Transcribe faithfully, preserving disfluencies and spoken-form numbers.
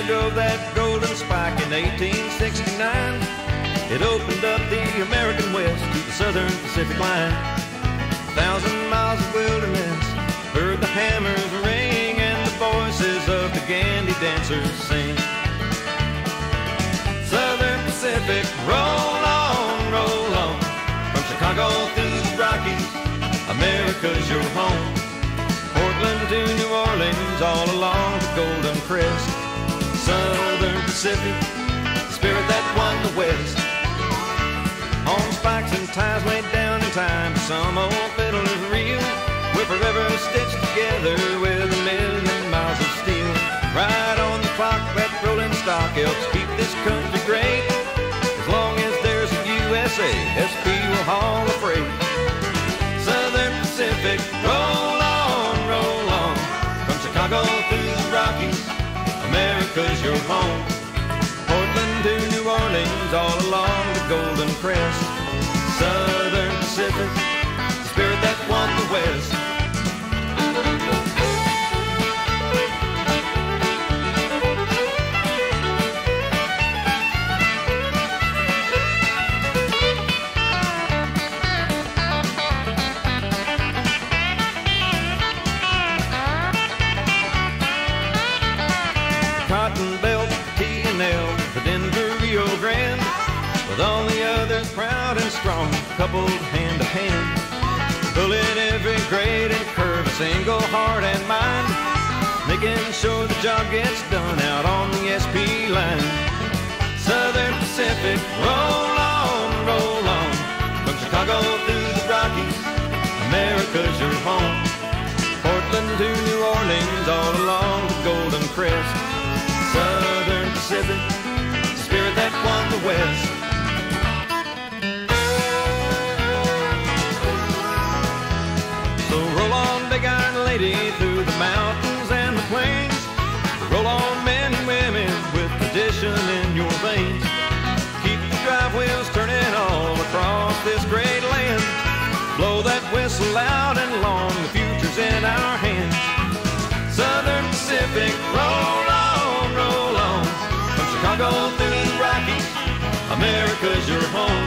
drove that golden spike in eighteen sixty-nine. It opened up the American West to the Southern Pacific line. Thousand miles of wilderness, heard the hammers ring and the voices of the gandy dancers sing. Southern Pacific, roll on, roll on, from Chicago through the Rockies, America's your home. Portland to New Orleans, all along the Golden Crest. Southern Pacific, the spirit that won the West. On spikes and ties laid down in time, some old fiddler's reel. We're forever stitched together with a million miles of steel. Right on the clock, that rolling stock helps keep this country great. As long as there's a U S A, S P will haul the freight. Southern Pacific, roll on, roll on, from Chicago through the Rockies, America's your home. Portland to New Orleans, all along the Golden Crest. Southern Pacific, the spirit that won the West. Cotton Belt, T and L, the Denver, Rio Grande, with all the others proud and strong, coupled hand to hand, pulling every grade and curve, a single heart and mind, making sure the job gets done out on the S P line. Southern Pacific, roll on, roll on, from Chicago through the Rockies, America's your home. Portland to New Orleans, all along the Golden Crest. Southern Pacific, the spirit that won the West. So roll on, big iron lady, through the mountains and the plains. Roll on, men and women, with tradition in your veins. Keep the drive wheels turning all across this great land. Blow that whistle loud and long, the future's in our hands. Southern Pacific, roll on, roll on, from Chicago through the Rockies, America's your home.